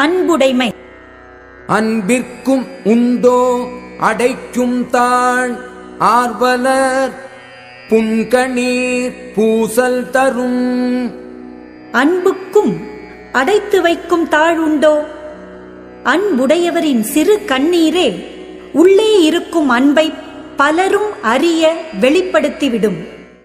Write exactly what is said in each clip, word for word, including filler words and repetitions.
அன்புடைமை. அன்பிற்கும் உண்டோ அடைக்கும் தாழ் ஆர்வலர் புன்கணீர் பூசல் தரும். அன்புக்கும் அடைத்து வைக்கும் தாழுண்டோ? அன்புடையவரின் சிறு கண்ணீரே உள்ளே இருக்கும் அன்பை பலரும் அறிய வெளிப்படுத்திவிடும்.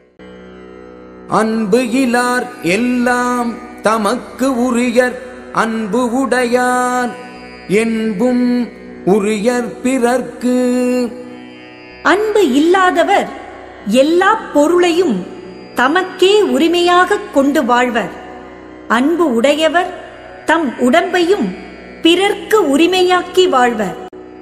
அன்பு இலார் எல்லாம் தமக்கு உரியர் அன்பு உடையார் என்பும் உரியர் பிறர்க்கு. அன்பு இல்லாதவர் எல்லா பொருளையும் தமக்கே உரிமையாக கொண்டு வாழ்வர். அன்பு உடையவர் தம் உடம்பையும் பிறர்க்கு உரிமையாக்கி வாழ்வர்.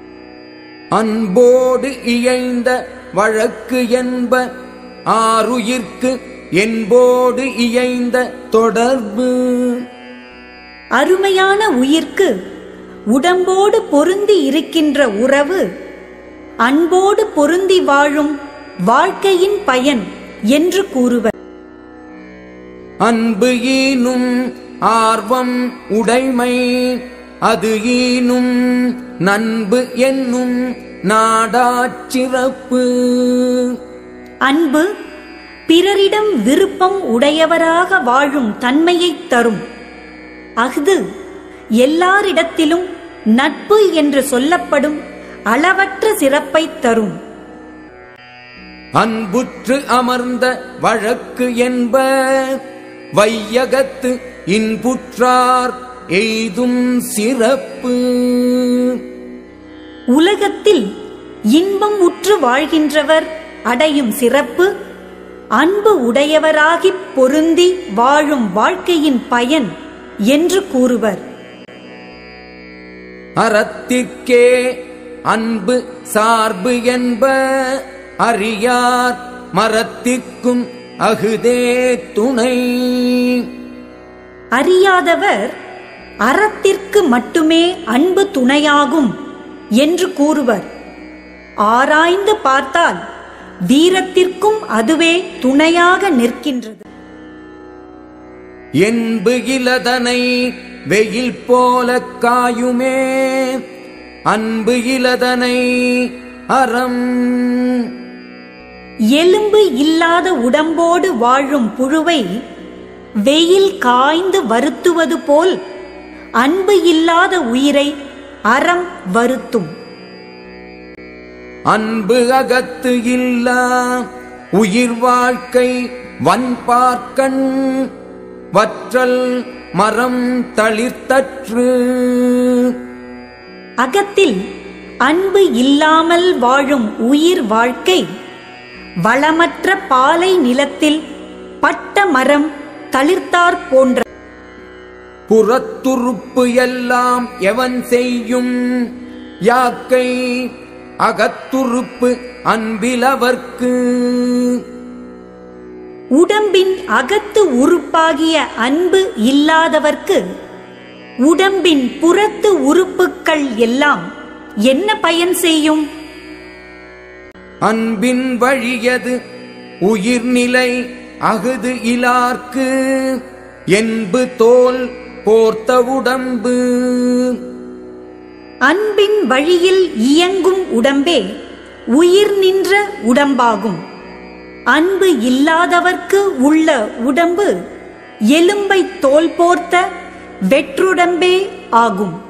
அன்போடு இயைந்த வழக்கு என்ப ஆருயிர்க்கு என்போடு இயைந்த தொடர்பு. அருமையான உயிர்க்கு உடம்போடு பொருந்தி இருக்கின்ற உறவு அன்போடு பொருந்தி வாழும் வாழ்க்கையின் பயன் என்று கூறுவர். அன்பு ஈனும் ஆர்வம் உடைமை அது ஈனும் நண்பு என்னும் நாடாச் சிறப்பு. அன்பு பிறரிடம் விருப்பம் உடையவராக வாழும் தன்மையைத் தரும். அஃது எல்லாரிடத்திலும் நட்பு என்று சொல்லப்படும் அளவற்ற சிறப்பைத் தரும். அன்புற்று அமர்ந்த வழக்கு என்ப வையகத்து இன்புற்றார் எய்தும் சிறப்பு. உலகத்தில் இன்பம் உற்று வாழ்கின்றவர் அடையும் சிறப்பு அன்பு உடையவராகிப் பொருந்தி வாழும் வாழ்க்கையின் பயன் என்று கூறுவர். அறத்திற்கே அன்பு சார்பு என்ப அறியார் மரத்திற்கும் அகுதே துணை. அறியாதவர் அறத்திற்கு மட்டுமே அன்பு துணையாகும் என்று கூறுவர். ஆராய்ந்து பார்த்தால் வீரத்திற்கும் அதுவே துணையாக நிற்கின்றது. என்பு இலதனை வெயில் போல காயுமே அன்பு இலதனை அறம். எலும்பு இல்லாத உடம்போடு வாழும் புழுவை வெயில் காய்ந்து வருத்துவது போல் அன்பு இல்லாத உயிரை அறம் வருத்தும். அன்பு அகத்து இல்லா உயிர் வாழ்க்கை வன்பார்க்கண் வற்றல் மரம் தளிர்த்தற்று. அகத்தில் அன்பு இல்லாமல் வாழும் உயிர் வாழ்க்கை வளமற்ற பாலை நிலத்தில் பட்ட மரம் தளிர்த்தாற் போன்ற. புறத்துறுப்பு எல்லாம் எவன் செய்யும் யாக்கை அகத்துறுப்பு அன்பிலவர்க்கு. உடம்பின் அகத்து உறுப்பாகிய அன்பு இல்லாதவர்க்கு உடம்பின் புறத்து உறுப்புக்கள் எல்லாம் என்ன பயன் செய்யும்? அன்பின் வழியது உயிர்நிலை அகுது இலார்க்கு என்பு தோல் போர்த்த உடம்பு. அன்பின் வழியில் இயங்கும் உடம்பே உயிர் நின்ற உடம்பாகும். அன்பு இல்லாதவர்க்கு உள்ள உடம்பு எலும்பை தோல் போர்த்த வெற்றுடம்பே ஆகும்.